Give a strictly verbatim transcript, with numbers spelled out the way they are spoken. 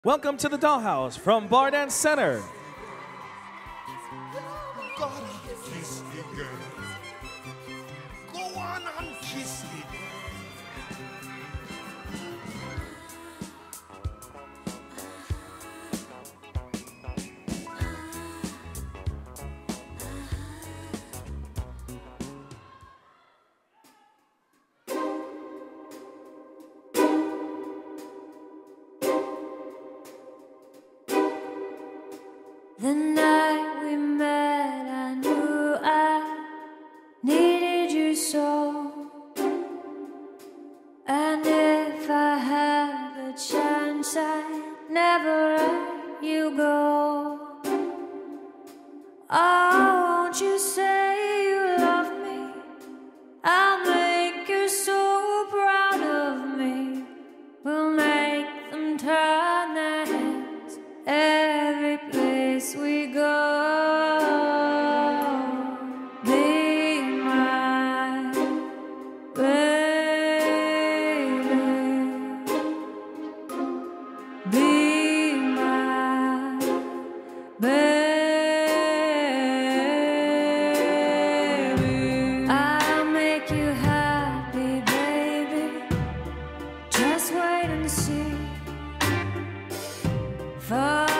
Welcome to the Dollhouse from Bar Dance Center. Gotta kiss me, girl. Go on and kiss me. The night we met, I knew I needed you so. And if I had the chance, I'd never let you go. Oh, won't you say you love me? I'll make you so proud of me. We'll make them turn their heads every place we go. Be my baby. Be my baby. I'll make you happy, baby. Just wait and see. For